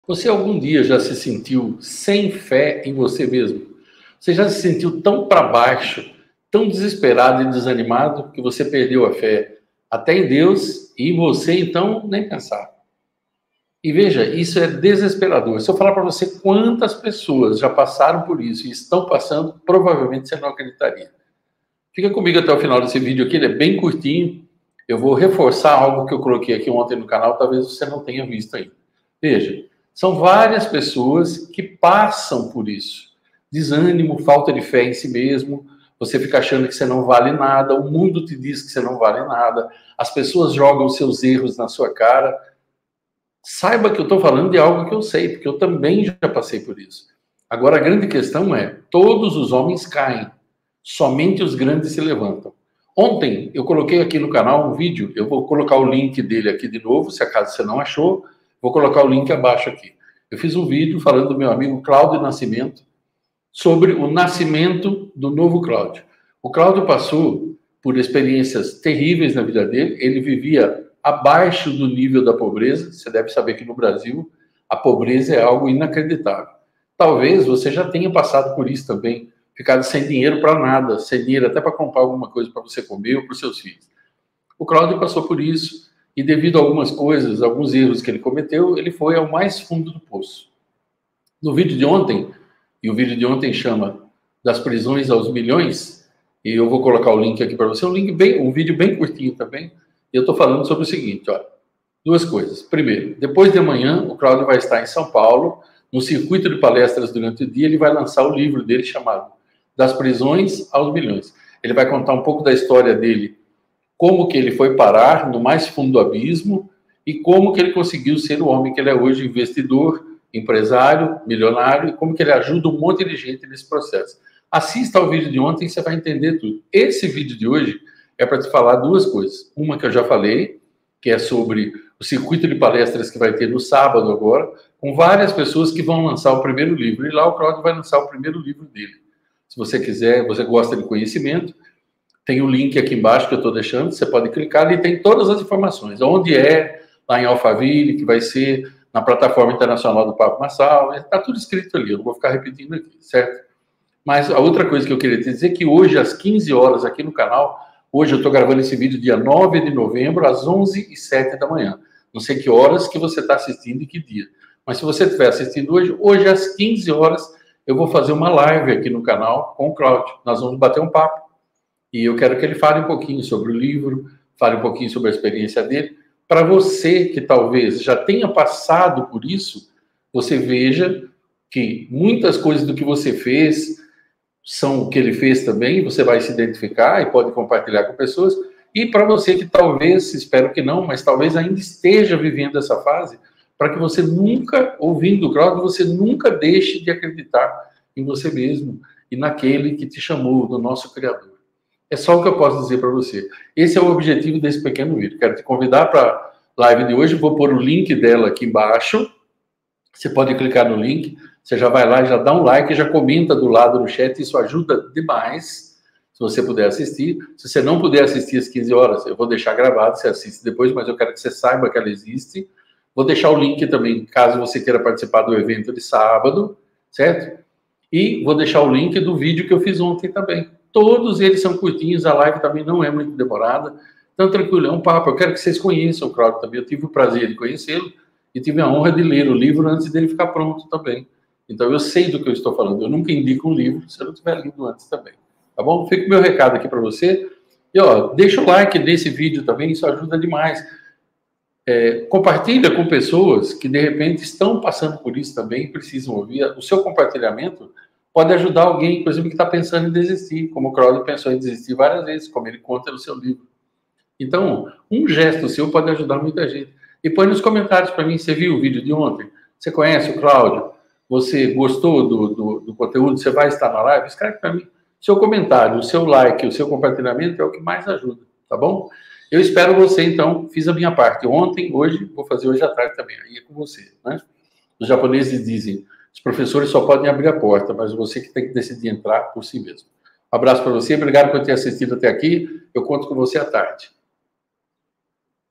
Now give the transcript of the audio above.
Você algum dia já se sentiu sem fé em você mesmo? Você já se sentiu tão para baixo, tão desesperado e desanimado que você perdeu a fé até em Deus e em você, então, nem pensar. E veja, isso é desesperador. Se eu falar para você quantas pessoas já passaram por isso e estão passando, provavelmente você não acreditaria. Fica comigo até o final desse vídeo aqui, ele é bem curtinho. Eu vou reforçar algo que eu coloquei aqui ontem no canal, talvez você não tenha visto ainda. Veja, são várias pessoas que passam por isso. Desânimo, falta de fé em si mesmo, você fica achando que você não vale nada, o mundo te diz que você não vale nada, as pessoas jogam seus erros na sua cara. Saiba que eu estou falando de algo que eu sei, porque eu também já passei por isso. Agora, a grande questão é, todos os homens caem, somente os grandes se levantam. Ontem, eu coloquei aqui no canal um vídeo, eu vou colocar o link dele aqui de novo, se acaso você não achou, vou colocar o link abaixo aqui. Eu fiz um vídeo falando do meu amigo Cláudio Nascimento, sobre o nascimento do novo Cláudio. O Cláudio passou por experiências terríveis na vida dele, ele vivia abaixo do nível da pobreza. Você deve saber que no Brasil a pobreza é algo inacreditável. Talvez você já tenha passado por isso também, ficado sem dinheiro para nada, sem dinheiro até para comprar alguma coisa para você comer ou para os seus filhos. O Cláudio passou por isso e, devido a algumas coisas, alguns erros que ele cometeu, ele foi ao mais fundo do poço. No vídeo de ontem, e o vídeo de ontem chama Das Prisões aos Milhões, e eu vou colocar o link aqui para você, um vídeo bem curtinho também, e eu estou falando sobre o seguinte, olha, duas coisas. Primeiro, depois de amanhã, o Cláudio vai estar em São Paulo, no circuito de palestras durante o dia, ele vai lançar o livro dele chamado Das Prisões aos Milhões. Ele vai contar um pouco da história dele, como que ele foi parar no mais fundo do abismo e como que ele conseguiu ser o homem que ele é hoje, investidor, empresário, milionário, e como que ele ajuda um monte de gente nesse processo. Assista ao vídeo de ontem e você vai entender tudo. Esse vídeo de hoje é para te falar duas coisas. Uma que eu já falei, que é sobre o circuito de palestras que vai ter no sábado agora, com várias pessoas que vão lançar o primeiro livro. E lá o Cláudio vai lançar o primeiro livro dele. Se você quiser, você gosta de conhecimento, tem o link aqui embaixo que eu estou deixando, você pode clicar ali, tem todas as informações. Onde é, lá em Alphaville, que vai ser na plataforma internacional do Papo Massal, está tudo escrito ali, eu não vou ficar repetindo aqui, certo? Mas a outra coisa que eu queria te dizer é que hoje, às 15 horas aqui no canal, hoje eu estou gravando esse vídeo dia 9 de novembro, às 11h07 da manhã. Não sei que horas que você está assistindo e que dia. Mas se você estiver assistindo hoje às 15 horas, eu vou fazer uma live aqui no canal com o Cláudio. Nós vamos bater um papo. E eu quero que ele fale um pouquinho sobre o livro, fale um pouquinho sobre a experiência dele, para você que talvez já tenha passado por isso, você veja que muitas coisas do que você fez são o que ele fez também, você vai se identificar e pode compartilhar com pessoas. E para você que talvez, espero que não, mas talvez ainda esteja vivendo essa fase, para que você nunca, ouvindo o Cláudio, você nunca deixe de acreditar em você mesmo e naquele que te chamou, do nosso Criador. É só o que eu posso dizer para você. Esse é o objetivo desse pequeno vídeo. Quero te convidar para a live de hoje. Vou pôr o link dela aqui embaixo. Você pode clicar no link. Você já vai lá, já dá um like, já comenta do lado no chat. Isso ajuda demais, se você puder assistir. Se você não puder assistir às 15 horas, eu vou deixar gravado. Você assiste depois, mas eu quero que você saiba que ela existe. Vou deixar o link também, caso você queira participar do evento de sábado, certo? E vou deixar o link do vídeo que eu fiz ontem também. Todos eles são curtinhos, a live também não é muito demorada. Então, tranquilo, é um papo. Eu quero que vocês conheçam o Cláudio também. Eu tive o prazer de conhecê-lo e tive a honra de ler o livro antes dele ficar pronto também. Então, eu sei do que eu estou falando. Eu nunca indico um livro se eu não tiver lido antes também. Tá bom? Fica o meu recado aqui para você. E, ó, deixa o like nesse vídeo também, isso ajuda demais. Compartilha com pessoas que, de repente, estão passando por isso também, precisam ouvir. O seu compartilhamento pode ajudar alguém, por exemplo, que está pensando em desistir, como o Cláudio pensou em desistir várias vezes, como ele conta no seu livro. Então, um gesto seu pode ajudar muita gente. E põe nos comentários para mim, você viu o vídeo de ontem? Você conhece o Cláudio? Você gostou do conteúdo? Você vai estar na live? Escreve para mim. Seu comentário, o seu like, o seu compartilhamento é o que mais ajuda, tá bom? Eu espero você, então. Fiz a minha parte ontem, hoje, vou fazer hoje à tarde também. Aí é com você, né? Os japoneses dizem: os professores só podem abrir a porta, mas você que tem que decidir entrar por si mesmo. Um abraço para você, obrigado por ter assistido até aqui. Eu conto com você à tarde.